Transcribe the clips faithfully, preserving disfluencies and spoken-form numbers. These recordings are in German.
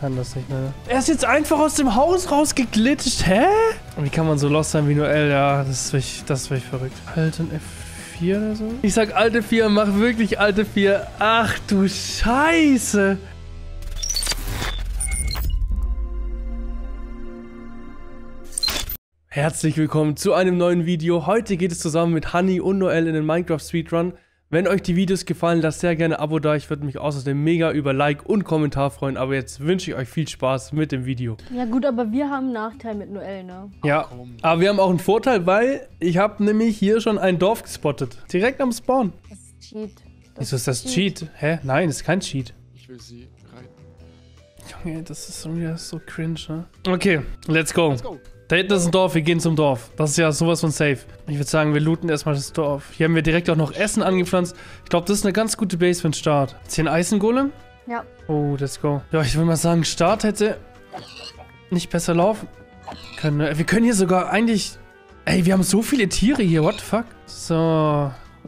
kann das nicht mehr. Er ist jetzt einfach aus dem Haus rausgeglitscht. Hä? Und wie kann man so lost sein wie Noel? Ja, das ist wirklich, das ist wirklich verrückt. Alten F vier oder so? Ich sag Alte vier, mach wirklich Alte vier. Ach du Scheiße. Herzlich willkommen zu einem neuen Video. Heute geht es zusammen mit Honey und Noel in den Minecraft Speedrun. Wenn euch die Videos gefallen, lasst sehr gerne ein Abo da. Ich würde mich außerdem mega über Like und Kommentar freuen. Aber jetzt wünsche ich euch viel Spaß mit dem Video. Ja gut, aber wir haben einen Nachteil mit Noel, ne? Ja, aber wir haben auch einen Vorteil, weil ich habe nämlich hier schon ein Dorf gespottet. Direkt am Spawn. Das ist Cheat. Das Wieso ist das Cheat? Cheat? Hä? Nein, das ist kein Cheat. Ich will sie reiten. Junge, das ist schon wieder so cringe, ne? Okay, let's go. Let's go. Da hinten ist ein Dorf, wir gehen zum Dorf. Das ist ja sowas von safe. Ich würde sagen, wir looten erstmal das Dorf. Hier haben wir direkt auch noch Essen angepflanzt. Ich glaube, das ist eine ganz gute Base für den Start. Ist hier ein Eisengolem? Ja. Oh, let's go. Ja, ich würde mal sagen, Start hätte nicht besser laufen können. Wir können hier sogar eigentlich... Ey, wir haben so viele Tiere hier. What the fuck? So.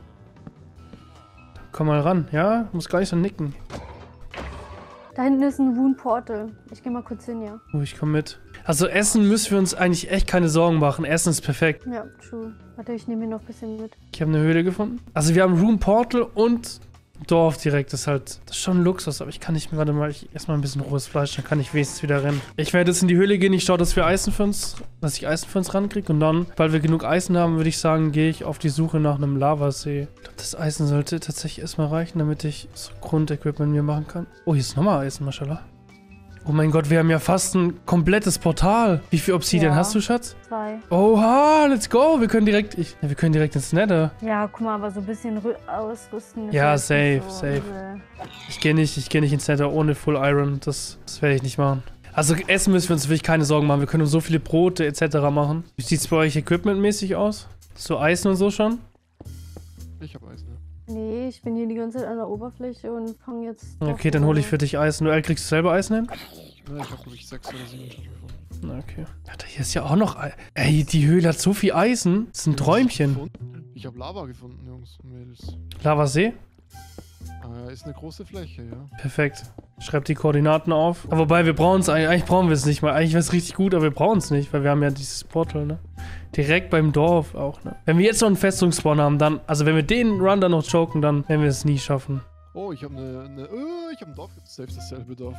Komm mal ran. Ja, muss gar nicht so nicken. Da hinten ist ein Wound Portal. Ich gehe mal kurz hin, ja. Oh, ich komme mit. Also Essen müssen wir uns eigentlich echt keine Sorgen machen. Essen ist perfekt. Ja, true. Warte, ich nehme hier noch ein bisschen mit. Ich habe eine Höhle gefunden. Also wir haben Room Portal und Dorf direkt. Das ist halt, das ist schon ein Luxus. Aber ich kann nicht mehr, warte mal, ich esse mal ein bisschen rohes Fleisch. Dann kann ich wenigstens wieder rennen. Ich werde jetzt in die Höhle gehen. Ich schaue, dass wir Eisen für uns, dass ich Eisen für uns rankriege. Und dann, weil wir genug Eisen haben, würde ich sagen, gehe ich auf die Suche nach einem Lavasee. Ich glaube, das Eisen sollte tatsächlich erstmal reichen, damit ich so Grundequipment mir machen kann. Oh, hier ist nochmal Eisen, mashallah. Oh mein Gott, wir haben ja fast ein komplettes Portal. Wie viel Obsidian Ja. hast du, Schatz? Zwei. Oha, let's go. Wir können direkt, ich, ja, wir können direkt ins Nether. Ja, guck mal, aber so ein bisschen rü- ausrüsten. ist Ja, jetzt safe, nicht so safe. übel. Ich gehe nicht, ich gehe nicht ins Nether ohne Full Iron. Das, das werde ich nicht machen. Also Essen müssen wir uns wirklich keine Sorgen machen. Wir können uns so viele Brote et cetera machen. Wie sieht es bei euch equipmentmäßig aus? So Eisen und so schon? Ich hab Eisen, ja. Nee, ich bin hier die ganze Zeit an der Oberfläche und fange jetzt... Okay, dann hole ich für dich Eisen. Noel, kriegst du selber Eisen hin? Ja, ich hab glaube ich sechs oder sieben Stück gefunden. Na, okay. Alter, hier ist ja auch noch... Ei Ey, die Höhle hat so viel Eisen. Das ist ein Träumchen. Ich habe Lava gefunden, Jungs und Mädels. Lavasee? Ah, ist eine große Fläche, ja. Perfekt. Schreib die Koordinaten auf. Aber wobei, wir brauchen es eigentlich, eigentlich brauchen wir es nicht mal. Eigentlich wäre es richtig gut, aber wir brauchen es nicht, weil wir haben ja dieses Portal, ne? Direkt beim Dorf auch, ne? Wenn wir jetzt noch einen Festungsspawn haben, dann, also wenn wir den Run dann noch choken, dann werden wir es nie schaffen. Oh, ich habe eine, eine, oh, ich habe ein Dorf, safe dasselbe Dorf.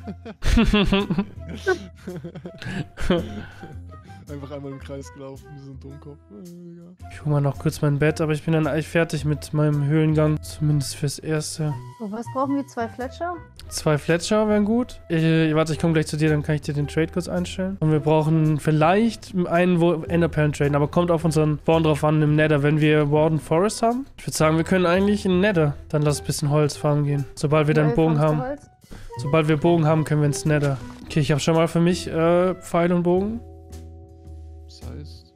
Einfach einmal im Kreis gelaufen, wie so ein Dummkopf. Ich hole mal noch kurz mein Bett, aber ich bin dann eigentlich fertig mit meinem Höhlengang. Zumindest fürs Erste. So, was brauchen wir? Zwei Fletcher? Zwei Fletcher wären gut. Ich, warte, ich komme gleich zu dir, dann kann ich dir den Trade kurz einstellen. Und wir brauchen vielleicht einen, wo Enderperlen traden, aber kommt auf unseren Spawn drauf an im Nether, wenn wir Warden Forest haben. Ich würde sagen, wir können eigentlich in Nether. Dann lass ein bisschen Holz farmen gehen. Sobald wir dann Bogen haben. Holz? Sobald wir Bogen haben, können wir ins Nether. Okay, ich habe schon mal für mich äh, Pfeil und Bogen. Das heißt...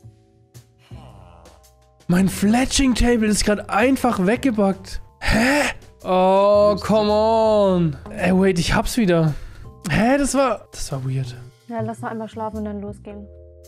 Mein Fletching Table ist gerade einfach weggebackt. Hä? Oh, come on. Ey, wait, ich hab's wieder. Hä, das war... Das war weird. Ja, lass noch einmal schlafen und dann losgehen.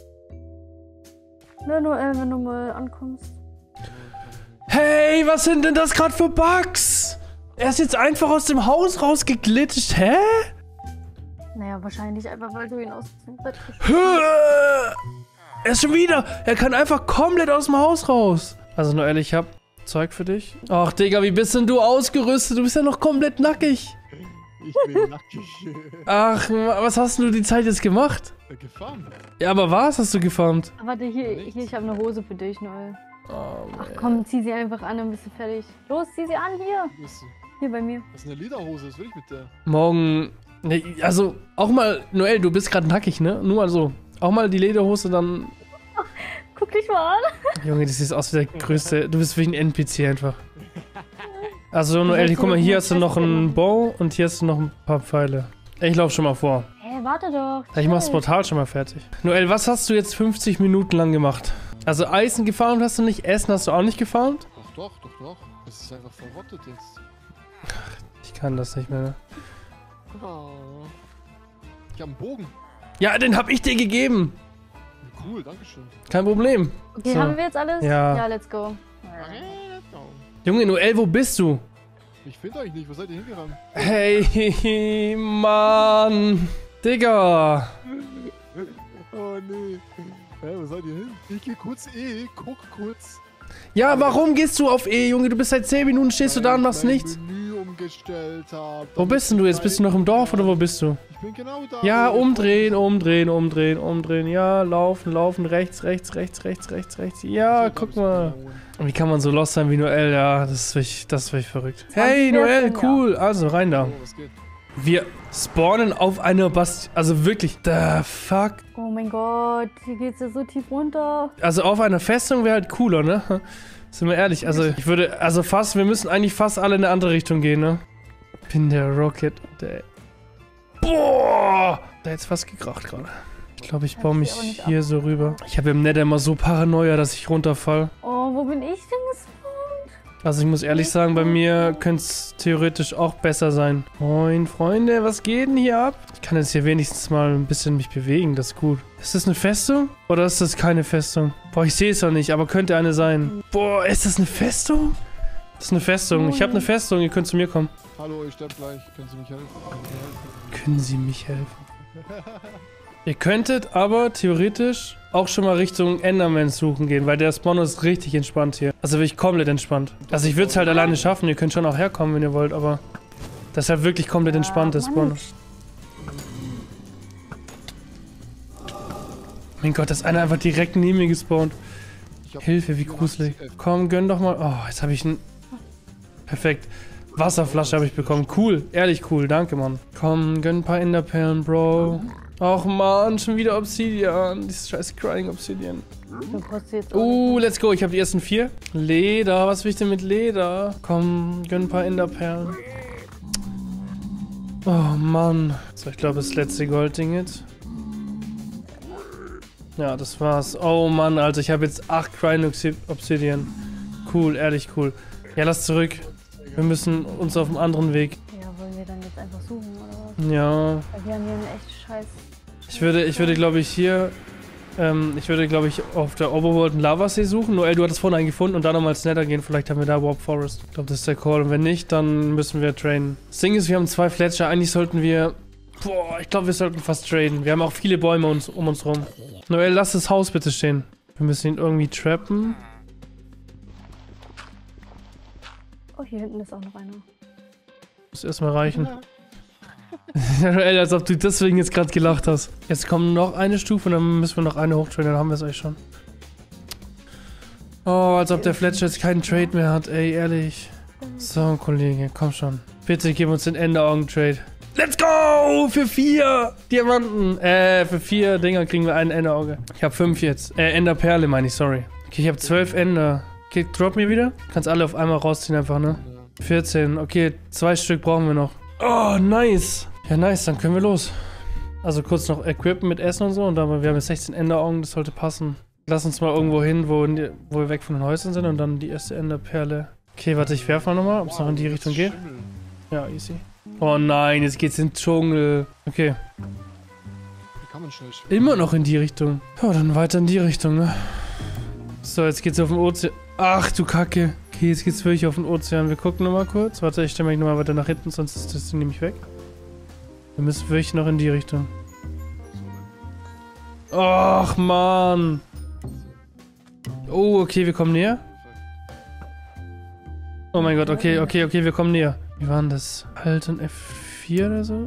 Nö, Noel, wenn du mal ankommst. Hey, was sind denn das gerade für Bugs? Er ist jetzt einfach aus dem Haus rausgeglitscht. Hä? Naja, wahrscheinlich einfach, weil du ihn aus dem Bett Hö! Er ist schon wieder. Er kann einfach komplett aus dem Haus raus. Also, Noel, ich hab Zeug für dich. Ach, Digga, wie bist denn du ausgerüstet? Du bist ja noch komplett nackig. Ich bin nackig. Ach, was hast du die Zeit jetzt gemacht? Gefarmt. Ja, aber was hast du gefarmt? Warte, hier, hier, ich habe eine Hose für dich, Noel. Oh, Ach komm, zieh sie einfach an, dann bist du fertig. Los, zieh sie an, hier. Wo ist sie? Hier bei mir. Das ist eine Lederhose, was will ich mit der? Morgen. Ne, also, auch mal, Noel, du bist gerade nackig, ne? Nur mal so. Auch mal die Lederhose dann. Guck dich mal an. Junge, das sieht aus wie der größte. Du bist wie ein N P C einfach. Also, Noel, guck mal, hier hast du noch einen Bow und hier hast du noch ein paar Pfeile. Ich lauf schon mal vor. Hä, hey, warte doch. Ich mach das Portal schon mal fertig. Noel, was hast du jetzt fünfzig Minuten lang gemacht? Also, Eisen gefarmt hast du nicht, Essen hast du auch nicht gefarmt? Doch, doch, doch, doch. Das ist einfach verrottet jetzt. Ich kann das nicht mehr. Oh. Ich hab einen Bogen. Ja, den hab ich dir gegeben. Cool, dankeschön. Kein Problem. Okay, So. haben wir jetzt alles? Ja. Ja, let's go. Junge, Noel, wo bist du? Ich finde euch nicht. Wo seid ihr hingerannt? Hey, Mann. Digga. Oh, nee. Hä, wo seid ihr hin? Ich geh kurz E. Guck kurz. Ja, warum gehst du auf E, Junge? Du bist seit zehn Minuten, stehst du da und machst nichts. Menü umgestellt hab. Wo bist denn du jetzt? Bist du noch im Dorf oder wo bist du? Ich bin genau da. Ja, wo ihr umdrehen, umdrehen, umdrehen, umdrehen. Ja, laufen, laufen, rechts, rechts, rechts, rechts, rechts, rechts. Ja, kommt. guck mal. Wie kann man so lost sein wie Noel? Ja, das ist wirklich, das ist wirklich verrückt. Hey, Noel, cool. Also, rein da. Oh, was geht? Wir spawnen auf einer Bastion. Also wirklich, the fuck? Oh mein Gott, hier geht's ja so tief runter. Also auf einer Festung wäre halt cooler, ne? Sind wir ehrlich, also ich würde, also fast, wir müssen eigentlich fast alle in eine andere Richtung gehen, ne? Bin der Rocket, der... Boah! Da hat's fast gekracht gerade. Ich glaube, ich baue mich hier so rüber. Ich habe im Nether immer so Paranoia, dass ich runterfall. Oh, wo bin ich denn gespawnt? Also ich muss ehrlich sagen, bei mir könnte es theoretisch auch besser sein. Moin, Freunde, was geht denn hier ab? Ich kann jetzt hier wenigstens mal ein bisschen mich bewegen, das ist gut. Ist das eine Festung? Oder ist das keine Festung? Boah, ich sehe es noch nicht, aber könnte eine sein. Boah, ist das eine Festung? Das ist eine Festung. Ich habe eine Festung, ihr könnt zu mir kommen. Hallo, ich sterbe gleich. Können Sie mich helfen? Können Sie mich helfen? Ihr könntet aber theoretisch auch schon mal Richtung Enderman suchen gehen, weil der Spawn ist richtig entspannt hier. Also wirklich komplett entspannt. Also ich würde es halt alleine schaffen, ihr könnt schon auch herkommen, wenn ihr wollt, aber das ist halt wirklich komplett entspannt, der Spawn. Mein Gott, da ist einer einfach direkt neben mir gespawnt. Hilfe, wie gruselig. Komm, gönn doch mal. Oh, jetzt habe ich einen... Perfekt. Wasserflasche habe ich bekommen. Cool, ehrlich cool, danke, Mann. Komm, gönn ein paar Enderperlen, Bro. Och man, schon wieder Obsidian. Dieses scheiß Crying Obsidian. Uh, let's go. Ich habe die ersten vier. Leder, was will ich denn mit Leder? Komm, gönn ein paar Enderperlen. Oh Mann. So, ich glaube, das letzte Goldding jetzt. Ja, das war's. Oh Mann, Alter, ich habe jetzt acht Crying Obsidian. Cool, ehrlich cool. Ja, lass zurück. Wir müssen uns auf einem anderen Weg. Ja, wollen wir dann jetzt einfach suchen, oder was? Ja. Weil wir haben hier einen echt scheiß... Ich würde, ich würde, glaube ich, hier, ähm, ich würde, glaube ich, auf der Overworld einen Lavasee suchen. Noel, du hattest vorhin einen gefunden und dann nochmal ins Nether gehen. Vielleicht haben wir da Warp Forest. Ich glaube, das ist der Call. Und wenn nicht, dann müssen wir traden. Das Ding ist, wir haben zwei Fletcher. Eigentlich sollten wir, boah, ich glaube, wir sollten fast traden. Wir haben auch viele Bäume uns, um uns rum. Noel, lass das Haus bitte stehen. Wir müssen ihn irgendwie trappen. Oh, hier hinten ist auch noch einer. Muss erstmal reichen. Ey, als ob du deswegen jetzt gerade gelacht hast. Jetzt kommt noch eine Stufe und dann müssen wir noch eine hochtraden, dann haben wir es euch schon. Oh, als ob der Fletcher jetzt keinen Trade mehr hat, ey, ehrlich. So, Kollege, komm schon. Bitte gib uns den Enderaugen-Trade. Let's go! Für vier Diamanten. Äh, für vier Dinger kriegen wir einen Enderauge. Ich habe fünf jetzt. Äh, Enderperle meine ich, sorry. Okay, ich habe zwölf Ender. Okay, drop mir wieder. Kannst alle auf einmal rausziehen einfach, ne? vierzehn. Okay, zwei Stück brauchen wir noch. Oh, nice. Ja, nice, dann können wir los. Also kurz noch equippen mit Essen und so. Und dann, wir haben jetzt sechzehn Enderaugen, das sollte passen. Lass uns mal irgendwo hin, wo, wo wir weg von den Häusern sind und dann die erste Enderperle. Okay, warte, ich werfe mal nochmal, ob es noch in die Richtung geht. Ja, easy. Oh nein, jetzt geht's in den Dschungel. Okay. Wie kann man schnell schwimmen? Immer noch in die Richtung. Ja, dann weiter in die Richtung, ne? So, jetzt geht's auf den Ozean. Ach du Kacke. Okay, jetzt geht's wirklich auf den Ozean. Wir gucken nochmal kurz. Warte, ich stelle mich nochmal weiter nach hinten, sonst ist das Ding nämlich weg. Wir müssen wirklich noch in die Richtung. Och, Mann. Oh, okay, wir kommen näher. Oh mein Gott, okay, okay, okay, wir kommen näher. Wie war denn das? Halt in F vier oder so?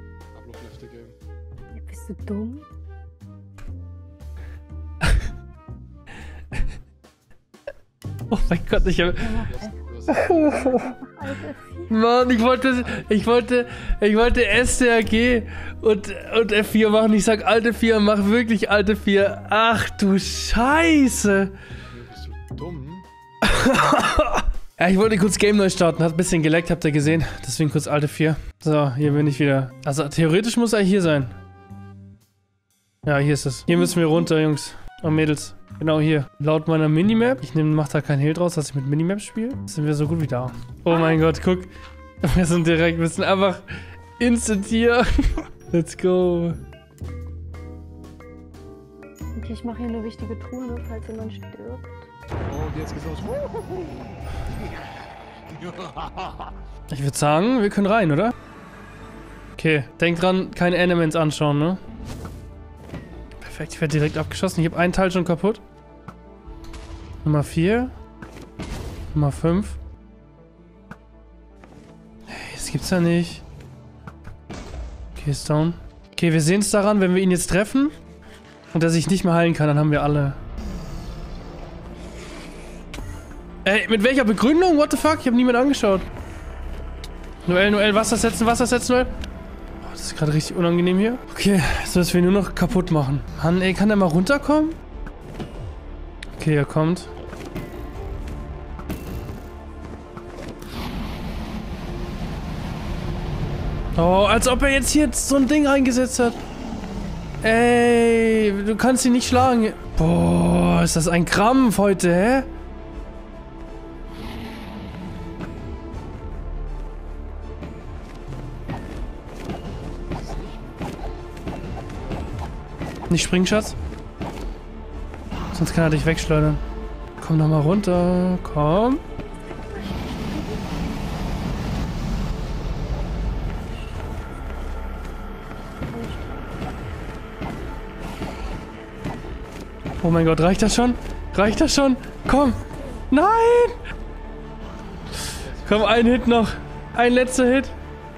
Ja, bist du dumm? Oh mein Gott, ich hab... Mann, ich wollte, ich wollte, ich wollte S T R G und, und F vier machen. Ich sag Alte vier, mach wirklich Alte vier. Ach du Scheiße. Bist du dumm? Ja, ich wollte kurz Game neu starten. Hat ein bisschen geleckt, habt ihr gesehen. Deswegen kurz Alte vier. So, hier bin ich wieder. Also theoretisch muss er hier sein. Ja, hier ist es. Hier müssen wir runter, Jungs und Mädels. Genau hier. Laut meiner Minimap. Ich nehm, mach da keinen Hehl draus, dass ich mit Minimap spiele. Sind wir so gut wie da. Oh mein Gott, guck. Wir sind direkt, wir sind einfach instant hier. Let's go. Okay, ich mache hier eine wichtige Truhe, ne, falls jemand stirbt. Oh, und jetzt geht's los. Ich würde sagen, wir können rein, oder? Okay, denk dran, keine Enemies anschauen, ne? Perfekt, ich werde direkt abgeschossen. Ich habe einen Teil schon kaputt. Nummer vier. Nummer fünf. Hey, das gibt's ja nicht. Okay, ist down. Okay, wir sehen es daran, wenn wir ihn jetzt treffen und er sich nicht mehr heilen kann, dann haben wir alle. Ey, mit welcher Begründung? What the fuck? Ich habe niemand angeschaut. Noel, Noel, Wasser setzen, Wasser setzen, Noel. Oh, das ist gerade richtig unangenehm hier. Okay, jetzt müssen wir nur noch kaputt machen. Mann, ey, kann der mal runterkommen? Okay, er kommt. Oh, als ob er jetzt hier so ein Ding reingesetzt hat. Ey, du kannst ihn nicht schlagen. Boah, ist das ein Krampf heute, hä? Nicht springen, Schatz. Sonst kann er dich wegschleudern. Komm doch mal runter. Komm. Oh mein Gott, reicht das schon? Reicht das schon? Komm! Nein! Komm, ein Hit noch. Ein letzter Hit.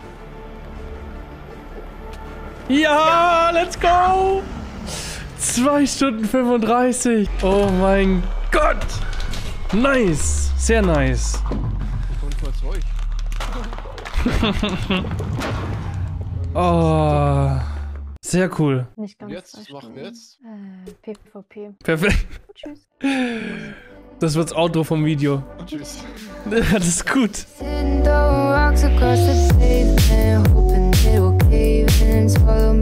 Ja, let's go! zwei Stunden fünfunddreißig. Oh mein Gott! Nice! Sehr nice. Oh. Sehr cool. Nicht ganz. Jetzt, was machen wir jetzt? Äh, PvP. Perfekt. Tschüss. Das wird's Outro vom Video. Tschüss. Das ist gut. Sitting throwing rocks across the pavement, hoping it will cave in and swallow me.